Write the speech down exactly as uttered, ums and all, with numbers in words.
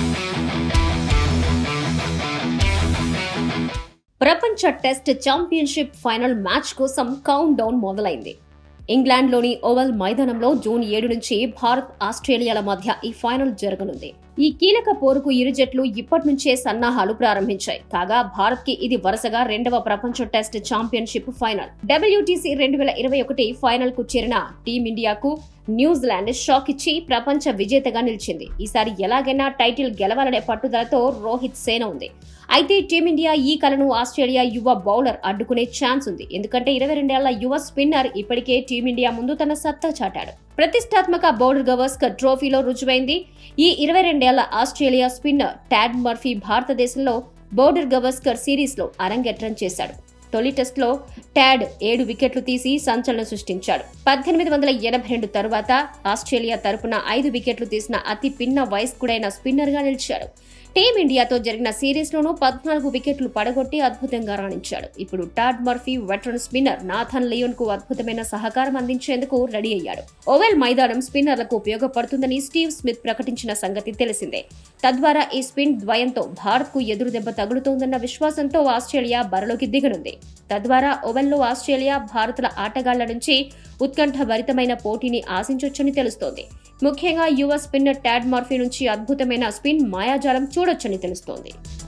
ప్రపంచ test championship final match కోసం countdown మొదలైంది. ఇంగ్లాండ్లోని ఓవల్ మైదానంలో జూన్ ఏడు నుంచి భారత్ ఆస్ట్రేలియాల మధ్య ఈ ఫైనల్ జరగనుంది. ఈ కీలక పోరుకు ఇరు జట్లు ఇప్పటి నుంచే సన్నాహాలు ప్రారంభించాయి. కాగా భారత్ కి ఇది వరుసగా రెండవ ప్రపంచ టెస్ట్ ఛాంపియన్షిప్ ఫైనల్. డబ్ల్యూటీసీ రెండు వేల ఇరవై ఒకటి ఫైనల్ కు చేరిన టీమిండియాకు న్యూజిలాండ్ షాక్ ఇచ్చి ప్రపంచ విజేతగా నిలిచింది. ఈసారి ఎలాగైనా టైటిల్ గెలవాలనే పట్టుదలతో రోహిత్ సేన ఉంది. అయితే టీమిండియా ఈ కలను ఆస్ట్రేలియా యువ బౌలర్ అడ్డుకునే ఛాన్స్ ఉంది. ఎందుకంటే ఇరవై రెండేళ్ల యువ స్పిన్నర్ ఇప్పటికే టీమిండియా ముందు తన సత్తా చాటాడు. ప్రతిష్టాత్మక బౌలర్ గవాస్కర్ ట్రోఫీలో రుజువైంది. ఈ ఇరవై రెండేళ్ల ఆస్ట్రేలియా స్పిన్నర్ టాడ్ మర్ఫీ భారతదేశంలో బౌలర్ గవాస్కర్ సిరీస్ లో అరంగేట్రం చేశాడు. తొలి టెస్ట్ లో టాడ్ ఏడు వికెట్లు తీసి సంచలనం సృష్టించాడు. పద్దెనిమిది వందల ఎనభై రెండు తరువాత ఆస్ట్రేలియా తరపున ఐదు వికెట్లు తీసిన అతి పిన్న వయస్కుడైన స్పిన్నర్ గా నిలిచాడు. టీమిండియాతో జరిగిన సిరీస్ లోనూ పద్నాలుగు వికెట్లు పడగొట్టి అద్భుతంగా రాణించాడు. ఇప్పుడు Todd Murphy veteran spinner Nathan Lyon కు అద్భుతమైన సహకారం అందించేందుకు రెడీ అయ్యాడు. ఓవెల్ మైదానం స్పిన్నర్లకు ఉపయోగపడుతుందని స్టీవ్ స్మిత్ ప్రకటించిన సంగతి తెలిసిందే. తద్వారా ఈ స్పిన్ ద్వయంతో భారత్ కు ఎదురు దెబ్బ తగులుతోందన్న విశ్వాసంతో ఆస్ట్రేలియా బరిలోకి దిగనుంది. తద్వారా ఓవెల్లో ఆస్ట్రేలియా భారత్ల ఆటగాళ్ల నుంచి ఉత్కంఠభరితమైన పోటీని ఆశించొచ్చని తెలుస్తోంది. ముఖ్యంగా యువ స్పిన్నర్ టాడ్ మర్ఫీ నుంచి అద్భుతమైన స్పిన్ మాయాజాలం చూడొచ్చని తెలుస్తోంది.